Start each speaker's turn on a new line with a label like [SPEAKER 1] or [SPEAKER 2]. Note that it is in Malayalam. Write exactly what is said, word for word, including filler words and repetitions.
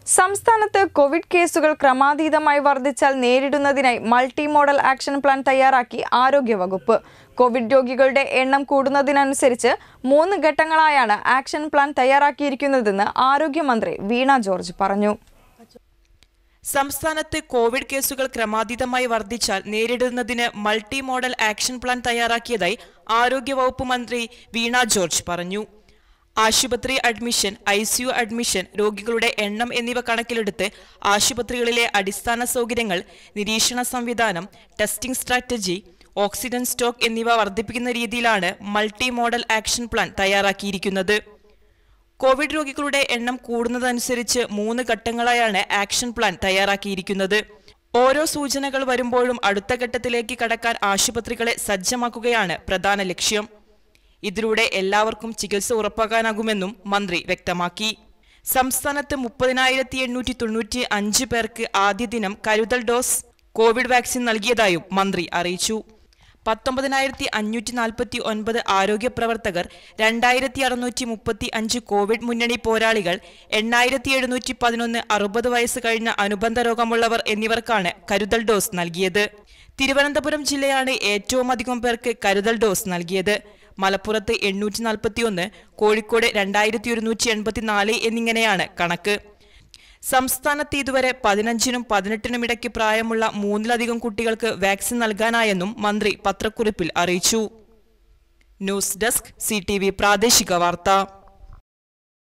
[SPEAKER 1] സംസ്ഥാനത്ത് കോവിഡ് കേസുകൾ ക്രമാതീതമായി വർദ്ധിച്ചാൽ നേരിടുന്നതിനായി മൾട്ടി മോഡൽ ആക്ഷൻ പ്ലാൻ തയ്യാറാക്കി ആരോഗ്യവകുപ്പ്. കോവിഡ് രോഗികളുടെ എണ്ണം കൂടുന്നതിനനുസരിച്ച് മൂന്ന് ഘട്ടങ്ങളായാണ് ആക്ഷൻ പ്ലാൻ തയ്യാറാക്കിയിരിക്കുന്നതെന്ന് ആരോഗ്യമന്ത്രി വീണ ജോർജ് പറഞ്ഞു.
[SPEAKER 2] സംസ്ഥാനത്ത് കോവിഡ് കേസുകൾ ക്രമാതീതമായി വർദ്ധിച്ചാൽ നേരിടുന്നതിന് മൾട്ടി മോഡൽ ആക്ഷൻ പ്ലാൻ തയ്യാറാക്കിയതായി ആരോഗ്യവകുപ്പ് മന്ത്രി വീണ ജോർജ് പറഞ്ഞു. ആശുപത്രി admission, I C U admission, രോഗികളുടെ എണ്ണം എന്നിവ കണക്കിലെടുത്ത് ആശുപത്രികളിലെ അടിസ്ഥാന സൗകര്യങ്ങൾ, നിരീക്ഷണ സംവിധാനം, ടെസ്റ്റിംഗ് സ്ട്രാറ്റജി, ഓക്സിജൻ സ്റ്റോക്ക് എന്നിവ വർദ്ധിപ്പിക്കുന്ന രീതിയിലാണ് മൾട്ടി മോഡൽ ആക്ഷൻ പ്ലാൻ തയ്യാറാക്കിയിരിക്കുന്നത്. കോവിഡ് രോഗികളുടെ എണ്ണം കൂടുന്നതനുസരിച്ച് മൂന്ന് ഘട്ടങ്ങളായാണ് ആക്ഷൻ പ്ലാൻ തയ്യാറാക്കിയിരിക്കുന്നത്. ഓരോ സൂചനകൾ വരുമ്പോഴും അടുത്ത ഘട്ടത്തിലേക്ക് കടക്കാൻ ആശുപത്രികളെ സജ്ജമാക്കുകയാണ് പ്രധാന ലക്ഷ്യം. ഇതിലൂടെ എല്ലാവർക്കും ചികിത്സ ഉറപ്പാക്കാനാകുമെന്നും മന്ത്രി വ്യക്തമാക്കി. സംസ്ഥാനത്ത് മുപ്പതിനായിരത്തി എണ്ണൂറ്റി തൊണ്ണൂറ്റി അഞ്ച് പേർക്ക് ആദ്യ ദിനം കരുതൽ ഡോസ് കോവിഡ് വാക്സിൻ നൽകിയതായും മന്ത്രി അറിയിച്ചു. പത്തൊമ്പതിനായിരത്തി അഞ്ഞൂറ്റി നാൽപ്പത്തി ഒൻപത് ആരോഗ്യ പ്രവർത്തകർ, രണ്ടായിരത്തി അറുന്നൂറ്റി മുപ്പത്തി അഞ്ച് കോവിഡ് മുന്നണി പോരാളികൾ, എണ്ണായിരത്തി എഴുന്നൂറ്റി പതിനൊന്ന് അറുപത് വയസ്സ് കഴിഞ്ഞ അനുബന്ധ രോഗമുള്ളവർ എന്നിവർക്കാണ് കരുതൽ ഡോസ് നൽകിയത്. തിരുവനന്തപുരം ജില്ലയാണ് ഏറ്റവും അധികം പേർക്ക് കരുതൽ ഡോസ് നൽകിയത്. മലപ്പുറത്ത് എണ്ണൂറ്റി നാൽപ്പത്തി ഒന്ന്, കോഴിക്കോട് രണ്ടായിരത്തി ഒരുന്നൂറ്റി എൺപത്തി നാല് എന്നിങ്ങനെയാണ് കണക്ക്. സംസ്ഥാനത്ത് ഇതുവരെ പതിനഞ്ചിനും പതിനെട്ടിനും ഇടയ്ക്ക് പ്രായമുള്ള മൂന്നിലധികം കുട്ടികൾക്ക് വാക്സിൻ നൽകാനായെന്നും മന്ത്രി പത്രക്കുറിപ്പിൽ അറിയിച്ചു. News desk, C T V പ്രാദേശിക വാർത്ത.